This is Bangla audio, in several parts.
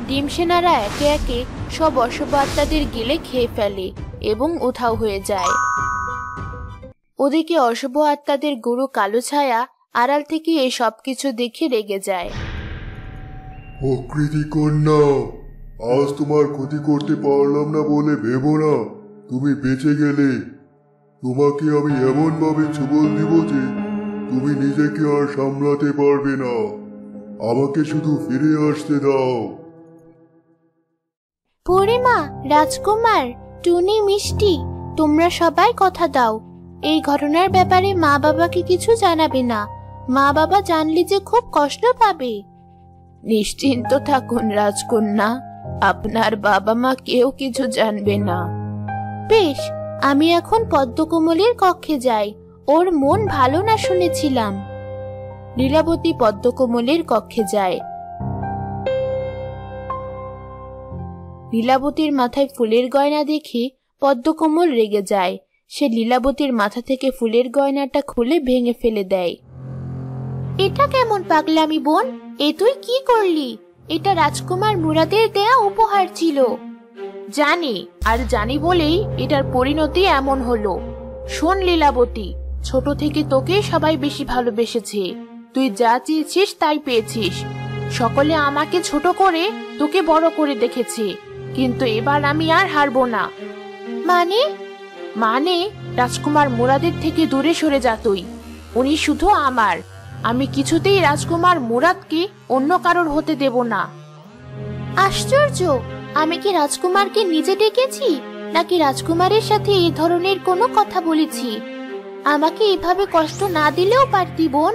ডিম সেনারা একে একে সব অশুভ আত্মাদের গিলে খেয়ে ফেলে এবং উধাও হয়ে যায়। ওদিকে অশুভ আত্মাদের গুরু কালো ছায়া আড়াল থেকে এই সবকিছু দেখে রেগে যায়। প্রকৃতি কন্যা, আজ তোমার ক্ষতি করতে পারলাম না বলে ভেবো না তুমি বেঁচে গেলে। তোমাকে আমি এমন ভাবে ছুবল দিব যে তুমি নিজেকে আর সামলাতে পারবে না। আমাকে শুধু ফিরে আসতে দাও। পরিমা, রাজকুমার, টুনি, মিষ্টি, তোমরা সবাই কথা দাও, এই ঘটনার ব্যাপারে মা বাবাকে কিছু জানাবে না। মা বাবা জানলে যে খুব কষ্ট পাবে। নিশ্চিন্ত থাকুন রাজকন্যা, আপনার বাবা মা কেউ কিছু জানবে না। বেশ, আমি এখন পদ্মকমলের কক্ষে যাই। ওর মন ভালো না শুনেছিলাম। লীলাবতী পদ্মকমলের কক্ষে যায়। লীলাবতীর মাথায় ফুলের গয়না দেখে পদ্মকমল রেগে যায়। সে লীলাবতীর মাথা থেকে ফুলের গয়নাটা খুলে ভেঙে ফেলে দেয়। এটা কেমন পাগলামি বোন, এ তুই কি করলি? এটা রাজকুমার মুরাদের দেয়া উপহার ছিল। জানি, আর জানি বলেই এটার পরিণতি এমন হলো। শোন লীলাবতী, ছোট থেকে তোকে সবাই বেশি ভালোবেসেছে। তুই যা চেয়েছিস তাই পেয়েছিস। সকলে আমাকে ছোট করে তোকে বড় করে দেখেছে, কিন্তু এবার আমি আর হারবো না। মানে রাজকুমার মুরাদের থেকে দূরে সরে যা তুই। উনি শুধু আমার। আমি কিছুতেই রাজকুমার মুরাদকে অন্য কারোর হতে দেব না। আশ্চর্য, আমি কি রাজকুমারকে নিজে ডেকেছি, নাকি রাজকুমারের সাথে এই ধরনের কোনো কথা বলেছি? আমাকে এভাবে কষ্ট না দিলেও পারতি বোন।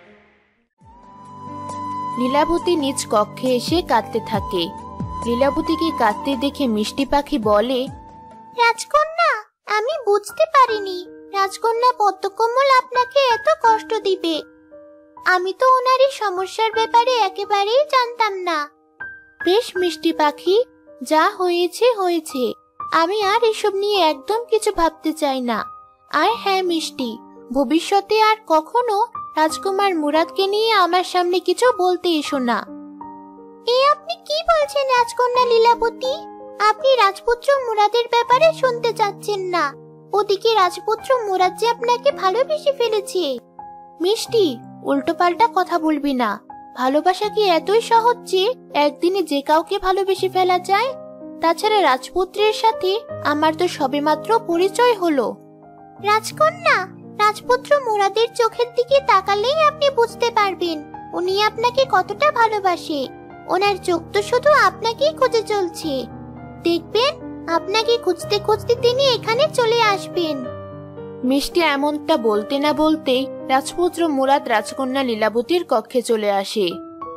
লীলাবতী নিজ কক্ষে এসে কাঁদতে থাকে। লীলাবতীকে কাঁদতে দেখে মিষ্টি পাখি বলে, রাজকন্যা, আমি বুঝতে পারিনি রাজকন্যা পদ্মকমল আপনাকে এত কষ্ট দিবে। আমি তো ওনার এই সমস্যার ব্যাপারে একেবারেই জানতাম না। বেশ মিষ্টি পাখি, যা হয়েছে হয়েছে। আমি আর এসব নিয়ে একদম কিছু ভাবতে চাই না। আর হ্যাঁ মিষ্টি, ভবিষ্যতে আর কখনো রাজকুমার মুরাদকে নিয়ে আমার সামনে কিছু বলতে এসো না। এ আপনি কি বলছেন রাজকন্যা লীলাবতী? আপনি রাজপুত্র মুরাদের ব্যাপারে শুনতে চাচ্ছেন না। ওদিকে রাজপুত্র মুরাদ যে আপনাকে ভালোবেসে ফেলেছে। মিষ্টি, উল্টোপাল্টা কথা বলবি না। ভালোবাসা কি এতই সহজ যে একদিনে যে কাউকে ভালোবেসে ফেলা যায়? তাছাড়া রাজপুত্রের সাথে আমার তো সবেমাত্র পরিচয় হলো। রাজকন্যা, রাজপুত্র মুরাদের চোখের দিকে তাকালেই আপনি বুঝতে পারবেন উনি আপনাকে কতটা ভালোবাসে। ওনার চোখ তো শুধু আপনাকেই খুঁজে চলছে। দেখবেন আপনাকে খুঁজতে খুঁজতে তিনি এখানে চলে আসবেন। মিষ্টি এমনটা বলতে না বলতেই রাজপুত্র মুরাদ রাজকন্যা লীলাবতীর কক্ষে চলে আসে।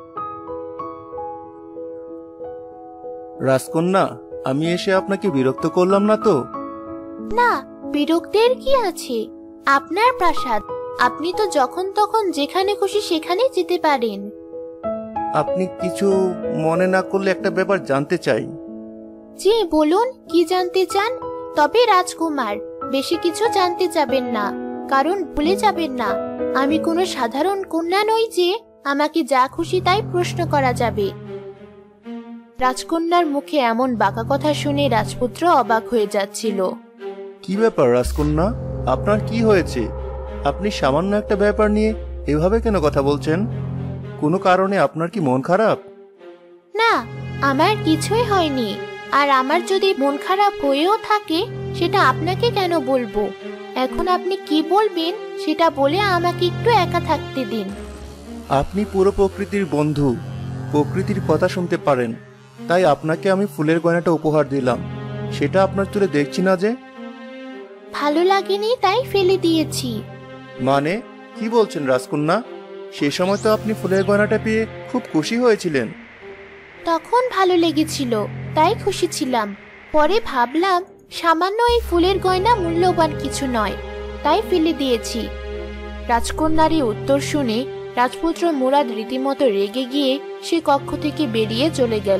রাজকন্যা, আমি এসে আপনাকে বিরক্ত করলাম না তো? না, বিরক্তের কি আছে? আপনার প্রাসাদ, আপনি তো যখন তখন যেখানে খুশি সেখানে যেতে পারেন। আপনি কিছু মনে না করলে একটা ব্যাপার জানতে চাই। জি বলুন, কি জানতে চান? তবে রাজকুমার, বেশি কিছু জানতে যাবেন না, কারণ ভুলে যাবেন না আমি কোনো সাধারণ কন্যা নই যে আমাকে যা খুশি তাই প্রশ্ন করা যাবে। রাজকন্যার মুখে এমন বাঁকা কথা শুনে রাজপুত্র অবাক হয়ে যাচ্ছিল। কি ব্যাপার রাজকন্যা, আপনার কি হয়েছে? আপনি সামান্য একটা ব্যাপার নিয়ে এভাবে কেন কথা বলছেন? কোনো কারণে আপনার কি মন খারাপ? না, আমার কিছুই হয়নি। আর আমার যদি মন খারাপ হয়েও থাকে সেটা আপনাকে কেন বলবো? এখন আপনি কি বলবেন সেটা বলে আমাকে একটু একা থাকতে দিন। আপনি পুরো প্রকৃতির বন্ধু, প্রকৃতির কথা শুনতে পারেন, তাই আপনাকে আমি ফুলের গয়নাটা উপহার দিলাম। সেটা আপনার চুলে দেখছি না যে? ভালো লাগেনি তাই ফেলে দিয়েছি। মানে কি বলছেন রাজকন্যা? সে সময় তো আপনি ফুলের গয়নাটা পেয়ে খুব খুশি হয়েছিলেন। তখন ভালো লেগেছিল তাই খুশি ছিলাম। পরে ভাবলাম সামান্য এই ফুলের গয়না মূল্যবান কিছু নয়, তাই ফেলে দিয়েছি। রাজকন্যার এই উত্তর শুনে রাজপুত্র মুরাদ রীতিমতো রেগে গিয়ে সে কক্ষ থেকে বেরিয়ে চলে গেল।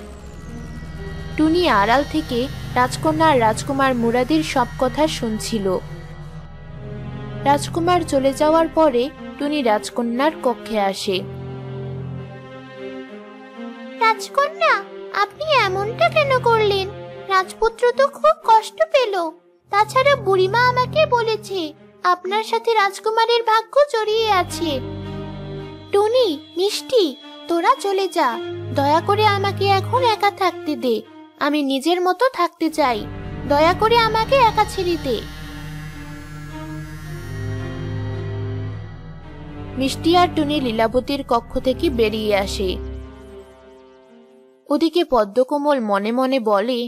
টুনি আড়াল থেকে রাজকন্যা আর রাজকুমার মুরাদের সব কথা শুনছিল। রাজকুমার চলে যাওয়ার পরে টুনি রাজকন্যার কক্ষে আসে। রাজকন্যা, আপনি এমনটা কেন করলেন? রাজপুত্র তো খুব কষ্ট পেল। তাছাড়া বুড়িমা আমাকে বলেছে আপনার সাথে রাজকুমারের ভাগ্য জড়িয়ে আছে। টুনি, মিষ্টি, তোরা চলে যা। দয়া করে আমাকে এখন একা থাকতে দে। আমি নিজের মতো থাকতে চাই। দয়া করে আমাকে একা ছেড়ে দে। মিষ্টি আর টুনি লীলাবতীর কক্ষ থেকে বেরিয়ে আসে। ওদিকে পদ্মকমল মনে মনে বলে,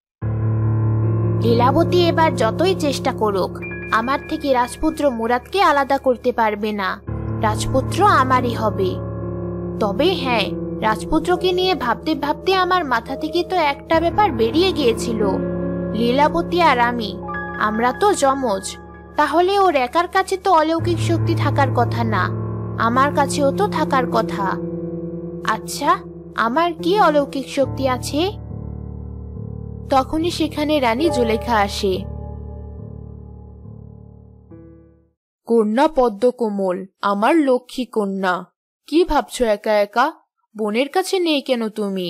লীলাবতী এবার যতই চেষ্টা করুক, আমার থেকে রাজপুত্র মুরাদকে আলাদা করতে পারবে না। রাজপুত্র আমারই হবে। তবে হ্যাঁ, রাজপুত্রকে নিয়ে ভাবতে ভাবতে আমার মাথা থেকে তো একটা ব্যাপার বেরিয়ে গিয়েছিল। লীলাবতী আর আমরা তো যমজ। তাহলে ওর একার কাছে তো অলৌকিক শক্তি থাকার কথা না, আমার কাছেও তো থাকার কথা। আচ্ছা, আমার কি অলৌকিক শক্তি আছে? তখনই সেখানে রানী জুলেখা আসে। কন্যা পদ্মকমল, আমার লক্ষ্মী কন্যা, কি ভাবছো একা একা? বোনের কাছে নেই কেন তুমি?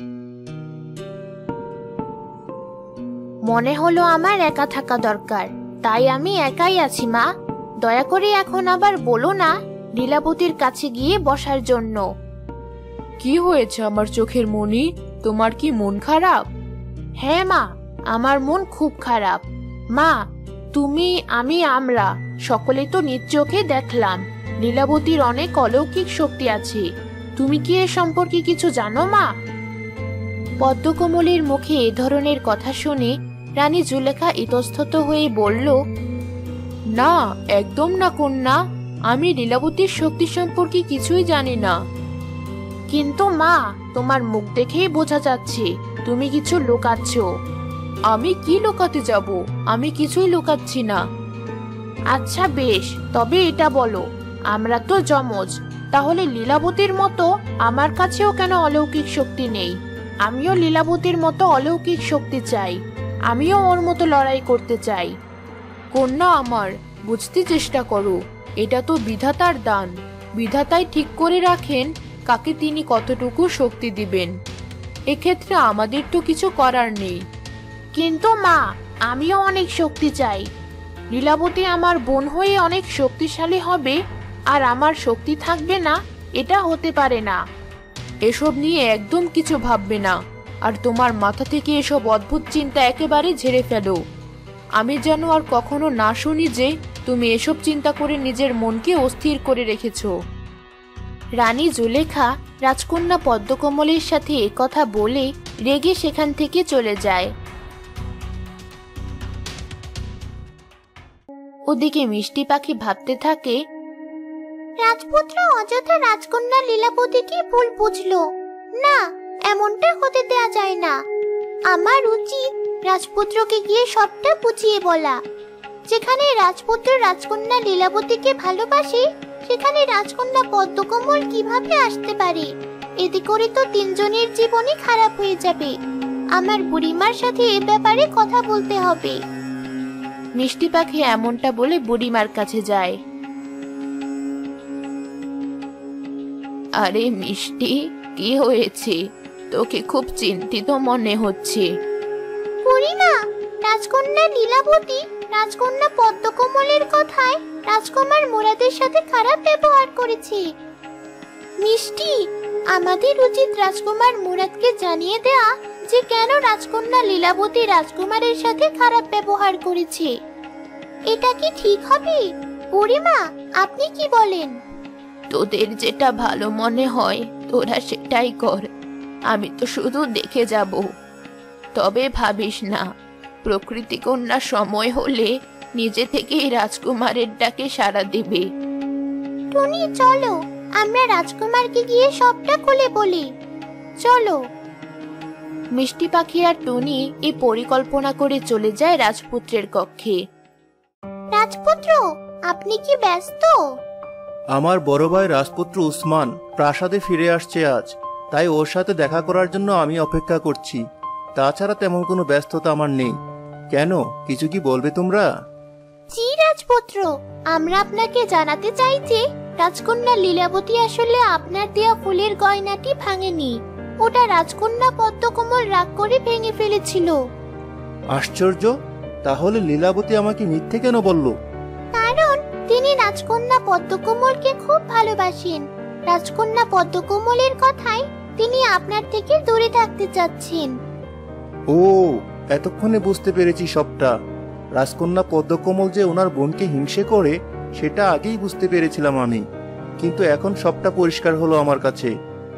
মনে হলো আমার একা থাকা দরকার, তাই আমি একাই আছি মা। দয়া করে এখন আবার বলো না লীলাবতীর কাছে গিয়ে বসার জন্য। কি হয়েছে আমার চোখের মনি? তোমার কি মন খারাপ? হ্যাঁ মা, আমার মন খুব খারাপ। মা, তুমি, আমরা সকলে তো নিজ চোখে দেখলাম লীলাবতীর অনেক অলৌকিক শক্তি আছে। তুমি কি এ সম্পর্কে কিছু জানো মা? পদ্মকমলের মুখে এ ধরনের কথা শুনে রানী জুলেখা ইতস্তত হয়ে বলল, না, একদম না কন্যা, আমি লীলাবতীর শক্তি সম্পর্কে কিছুই জানি না। কিন্তু মা, তোমার মুখ দেখেই বোঝা যাচ্ছে তুমি কিছু লুকাচ্ছ। আমি কি লুকাতে যাব? আমি কিছুই লুকাচ্ছি না। আচ্ছা বেশ, তবে এটা বলো, আমরা তো যমজ, তাহলে লীলাবতীর মতো আমার কাছেও কেন অলৌকিক শক্তি নেই? আমিও লীলাবতীর মতো অলৌকিক শক্তি চাই। আমিও ওর মতো লড়াই করতে চাই। কন্যা আমার, বুঝতে চেষ্টা করো, এটা তো বিধাতার দান। বিধাতাই ঠিক করে রাখেন কাকে তিনি কতটুকু শক্তি দিবেন। এক্ষেত্রে আমাদের তো কিছু করার নেই। কিন্তু মা, আমিও অনেক শক্তি চাই। লীলাবতী আমার বোন হয়ে অনেক শক্তিশালী হবে আর আমার শক্তি থাকবে না, এটা হতে পারে না। এসব নিয়ে একদম কিছু ভাববে না, আর তোমার মাথা থেকে এসব অদ্ভুত চিন্তা একেবারে ঝেড়ে ফেলো। আমি যেন আর কখনো না শুনি যে তুমি এসব চিন্তা করে নিজের মনকে অস্থির করে রেখেছো। রানী জুলেখা রাজকন্যা পদ্মকমলের সাথে কথা বলে রেগে সেখান থেকে চলে যায়। ওদিকে মিষ্টি পাখি ভাবতে থাকে, রাজপুত্র অযথা রাজকন্যা লীলাবতীকে ভুল বুঝলো। না, এমনটা হতে দেয়া যায় না। আমার উচিত রাজপুত্রকে গিয়ে সবটা বুঝিয়ে বলা। যেখানে রাজপুত্র রাজকন্যা লীলাবতীকে ভালোবাসে, সেখানে রাজকন্যা পদ্মকমল কিভাবে আসতে পারে? এতে করে তো তিনজনের জীবনই খারাপ হয়ে যাবে। আমার বুড়িমার সাথে এ ব্যাপারে কথা বলতে হবে। মিষ্টি পাখি এমনটা বলে বুড়িমার কাছে যায়। আরে মিষ্টি, কি হয়েছে? তোকে খুব চিন্তিত মনে হচ্ছে। বুড়িমা, রাজকন্যা লীলাবতী রাজকন্যা পদ্মকমলের কথায় রাজকুমার মুরাদের সাথে খারাপ ব্যবহার করেছে। মিষ্টি, আমাদের উচিত রাজকুমার মুরাদকে জানিয়ে দেয়া যে কেন রাজকন্যা লীলাবতী রাজকুমারের সাথে খারাপ ব্যবহার করেছে। এটা কি ঠিক হবে? বুড়িমা, আপনি কি বলেন? তোদের যেটা ভালো মনে হয় তোরা সেটাই কর। আমি তো শুধু দেখে যাব। তবে ভাবিস না, প্রকৃতি কন্যা সময় হলে নিজে থেকেই রাজকুমারের ডাকে সাড়া দিবে। টুনি, চলো, আমরা রাজকুমারকে গিয়ে সবটা খুলে বলি। চলো। মিষ্টি পাখি আর টুনি এই পরিকল্পনা করে চলে যায় রাজপুত্রের কক্ষে। রাজপুত্র, আপনি কি ব্যস্ত? আমার বড় ভাই রাজপুত্র উসমান প্রাসাদে ফিরে আসছে আজ, তাই ওর সাথে দেখা করার জন্য আমি অপেক্ষা করছি। তাছাড়া তেমন কোনো ব্যস্ততা আমার নেই। কেন, কিছু কি বলবে তোমরা? জি রাজপুত্র, আমরা আপনাকে জানাতে চাই যে রাজকন্যা লীলাবতী আসলে আপনার দেয়া ফুলের গয়নাটি ভাঙেনি। ওটা রাজকন্যা পদ্মকমল রাগ করে ভেঙে ফেলেছিল। আশ্চর্য, তাহলে লীলাবতী আমাকে মিথ্যে কেন বলল? কারণ তিনি রাজকন্যা পদ্মকমলকে খুব ভালোবাসেন। রাজকন্যা পদ্মকমলের কথায় তিনি আপনার থেকে দূরে থাকতে চাচ্ছেন। ও, এতক্ষণে বুঝতে পেরেছি সবটা। রাজকন্যা পদ্মকমল যে ওনার বোনকে হিংসে করে সেটা আগেই বুঝতে পেরেছিলাম আমি, কিন্তু এখন সবটা পরিষ্কার হলো আমার কাছে।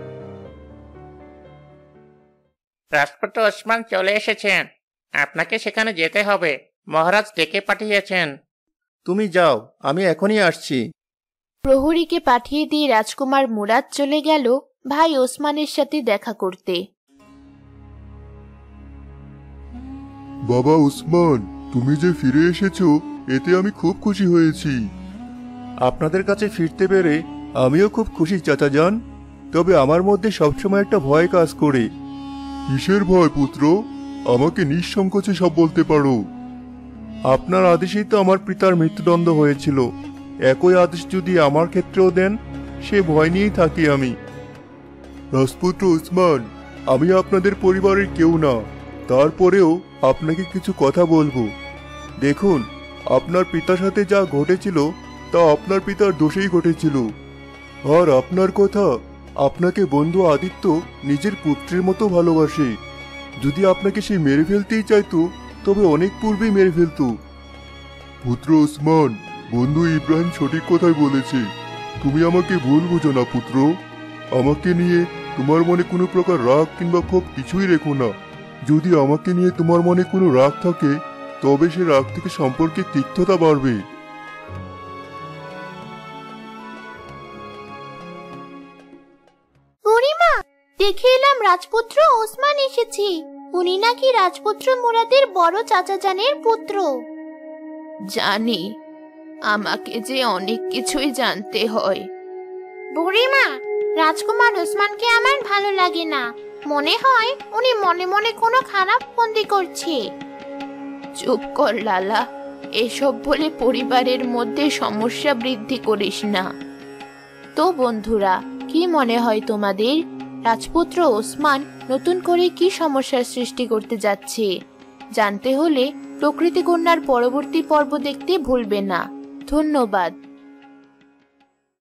রাজপুত্র ওসমান চলে এসেছেন, আপনাকে সেখানে যেতে হবে, মহারাজ ডেকে পাঠিয়েছেন। তুমি যাও, আমি এখনই আসছি। প্রহরীকে পাঠিয়ে দিয়ে রাজকুমার মুরাদ চলে গেল ভাই ওসমানের সাথে দেখা করতে। বাবা উসমান, তুমি যে ফিরে এসেছো এতে আমি খুব খুশি হয়েছি। আপনাদের কাছে ফিরতে পেরে আমিও খুব খুশি চাচাজান। তবে আমার মধ্যে সবসময় একটা ভয় কাজ করে। কিসের ভয় পুত্র? আমাকে নিঃসংকোচে সব বলতে পারো। আপনার আদেশেই তো আমার পিতার মৃত্যুদণ্ড হয়েছিল। একই আদেশ যদি আমার ক্ষেত্রেও দেন, সে ভয় নিয়েই থাকি আমি। রাজপুত্র উসমান, আমি আপনাদের পরিবারের কেউ না, তারপরেও আপনাকে কিছু কথা বলবো। দেখুন, আপনার পিতার সাথে যা ঘটেছিল তা আপনার পিতার দোষেই ঘটেছিল। আর আপনার কথা, আপনাকে বন্ধু আদিত্য নিজের পুত্রের মতো ভালোবাসে। যদি আপনাকে সে মেরে ফেলতেই চাইতো তবে অনেক পূর্বেই মেরে ফেলতো। পুত্র ওসমান, বন্ধু ইব্রাহিম সঠিক কথাই বলেছে। তুমি আমাকে ভুল বুঝো না পুত্র। আমাকে নিয়ে তোমার মনে কোনো প্রকার রাগ কিংবা ক্ষোভ কিছুই রেখো না। যদি আমাকে নিয়ে তোমার মনে কোনো রাগ থাকে তবে সে রাগ থেকে সম্পর্কে তিক্ততা বাড়বে। বুড়িমা, দেখে এলাম রাজপুত্র ওসমান এসেছে। উনি নাকি রাজপুত্র মুরাদের বড় চাচাজানের পুত্র। জানি, আমাকে যে অনেক কিছুই জানতে হয়। বুড়িমা, রাজকুমার ওসমানকে আমার ভালো লাগে না। মনে হয় উনি মনে মনে কোনো খারাপ ফন্দি করছে। চুপ কর লালা, এসব বলে পরিবারের মধ্যে সমস্যা বৃদ্ধি করিস না। তো বন্ধুরা, কি মনে হয় তোমাদের? রাজপুত্র ওসমান নতুন করে কি সমস্যার সৃষ্টি করতে যাচ্ছে? জানতে হলে প্রকৃতি কন্যার পরবর্তী পর্ব দেখতে ভুলবে না। ধন্যবাদ।